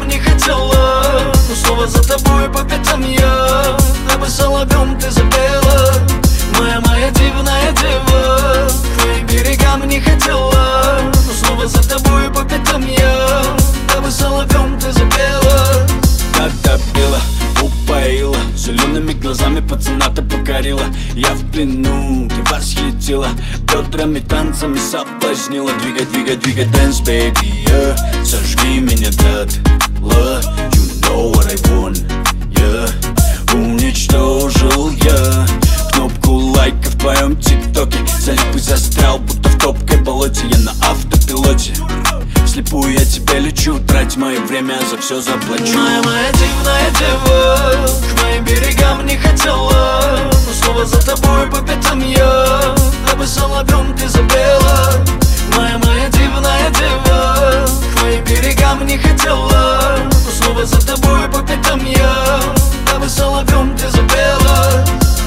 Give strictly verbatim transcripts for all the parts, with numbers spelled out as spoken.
берегам не хотела, но снова за тобой по пятам я, дабы соловьем ты запела. Моя, моя дивная дева, к твоим берегам не хотела, но снова за тобой по пятам я, дабы соловьем ты запела. Как добила, упоила, зелеными глазами пацана ты покорила. Я в плену, ты восхитила, бедрами, танцами соблазнила. Двигай, двигай, двигай, dance, baby, yeah. Сожги меня дотла, you know what I want, yeah. Уничтожил я кнопку лайка в твоем тиктоке. Залип и застрял, будто в топкой болоте. Я на автопилоте, вслепую я тебя лечу. Трать мое время, за все заплачу. Моя, моя дивная дева, к моим берегам не хотела, но снова за тобой по пятам я, дабы соловьем ты запела. Моя, моя дивная дева, к моим берегам не хотела, но снова за тобой по пятам я, dove solовьем ты запела.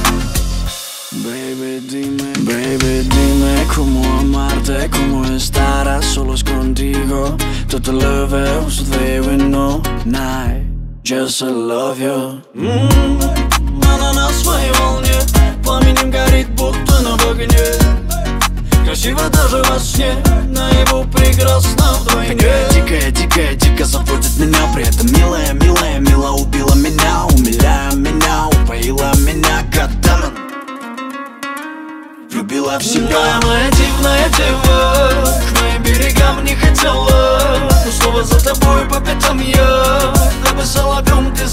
Baby dime, baby dime cómo amarte, cómo estar a solos contigo. Todo lo veo sucede en no night, just I love you. Ммм, она на своей волне, пламенем горит, будто на огне. Красиво даже во сне, наяву прекрасно вдвойне. Такая дикая, дикая, дико заводит меня. При этом милая, милая, мило убила меня, умиляя меня, упоила меня, goddammit. Влюбила в себя. Моя, моя дивная дева, к моим берегам не хотела, но снова за тобой по пятам я, дабы соловьем ты